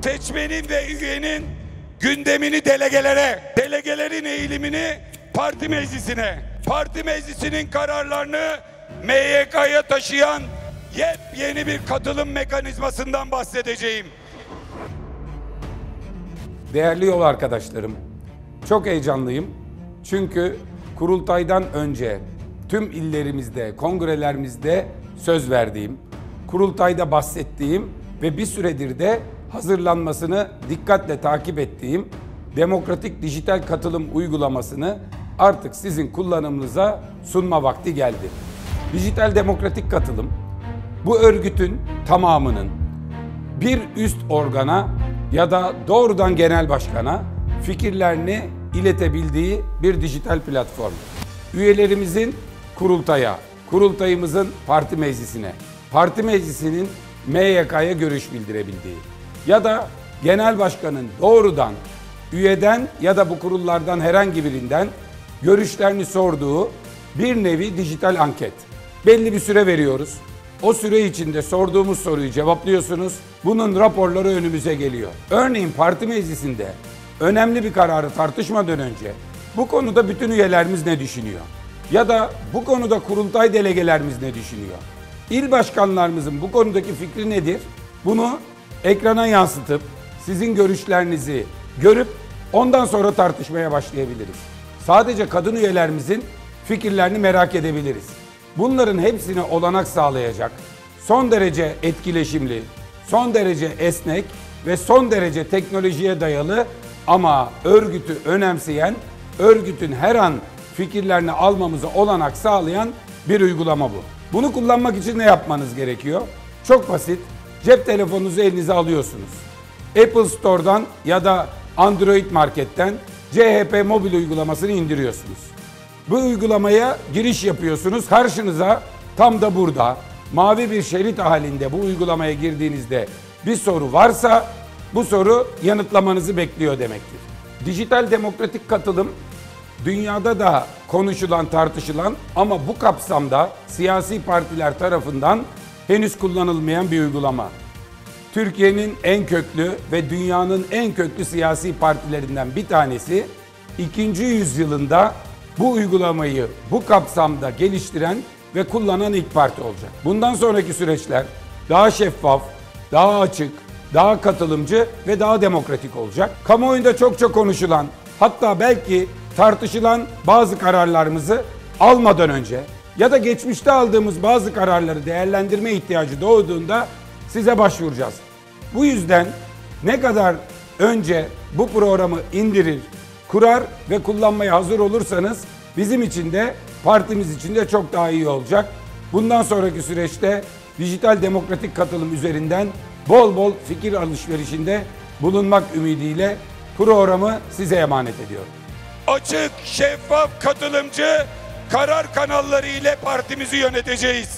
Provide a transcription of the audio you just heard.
seçmenin ve üyenin gündemini delegelere, delegelerin eğilimini parti meclisine, parti meclisinin kararlarını MYK'ya taşıyan yepyeni bir katılım mekanizmasından bahsedeceğim. Değerli yol arkadaşlarım, çok heyecanlıyım. Çünkü kurultaydan önce tüm illerimizde, kongrelerimizde söz verdiğim, kurultayda bahsettiğim ve bir süredir de hazırlanmasını dikkatle takip ettiğim demokratik dijital katılım uygulamasını artık sizin kullanımınıza sunma vakti geldi. Dijital demokratik katılım, bu örgütün tamamının bir üst organa ya da doğrudan genel başkana fikirlerini iletebildiği bir dijital platform. Üyelerimizin kurultaya, kurultayımızın parti meclisine, parti meclisinin MYK'ya görüş bildirebildiği ya da genel başkanın doğrudan üyeden ya da bu kurullardan herhangi birinden görüşlerini sorduğu bir nevi dijital anket. Belli bir süre veriyoruz. O süre içinde sorduğumuz soruyu cevaplıyorsunuz. Bunun raporları önümüze geliyor. Örneğin parti meclisinde önemli bir kararı tartışmadan önce bu konuda bütün üyelerimiz ne düşünüyor? Ya da bu konuda kurultay delegelerimiz ne düşünüyor? İl başkanlarımızın bu konudaki fikri nedir? Bunu ekrana yansıtıp sizin görüşlerinizi görüp ondan sonra tartışmaya başlayabiliriz. Sadece kadın üyelerimizin fikirlerini merak edebiliriz. Bunların hepsine olanak sağlayacak, son derece etkileşimli, son derece esnek ve son derece teknolojiye dayalı ama örgütü önemseyen, örgütün her an fikirlerini almamıza olanak sağlayan bir uygulama bu. Bunu kullanmak için ne yapmanız gerekiyor? Çok basit. Cep telefonunuzu elinize alıyorsunuz. Apple Store'dan ya da Android Market'ten CHP mobil uygulamasını indiriyorsunuz. Bu uygulamaya giriş yapıyorsunuz. Karşınıza tam da burada mavi bir şerit halinde bu uygulamaya girdiğinizde bir soru varsa bu soru yanıtlamanızı bekliyor demektir. Dijital demokratik katılım dünyada da konuşulan, tartışılan ama bu kapsamda siyasi partiler tarafından henüz kullanılmayan bir uygulama. Türkiye'nin en köklü ve dünyanın en köklü siyasi partilerinden bir tanesi 2. yüzyılında bu uygulamayı bu kapsamda geliştiren ve kullanan ilk parti olacak. Bundan sonraki süreçler daha şeffaf, daha açık, daha katılımcı ve daha demokratik olacak. Kamuoyunda çok konuşulan, hatta belki tartışılan bazı kararlarımızı almadan önce ya da geçmişte aldığımız bazı kararları değerlendirme ihtiyacı doğduğunda size başvuracağız. Bu yüzden ne kadar önce bu programı indirir, kurar ve kullanmaya hazır olursanız bizim için de partimiz için de çok daha iyi olacak. Bundan sonraki süreçte dijital demokratik katılım üzerinden bol fikir alışverişinde bulunmak ümidiyle programı size emanet ediyorum. Açık, şeffaf, katılımcı karar kanalları ile partimizi yöneteceğiz.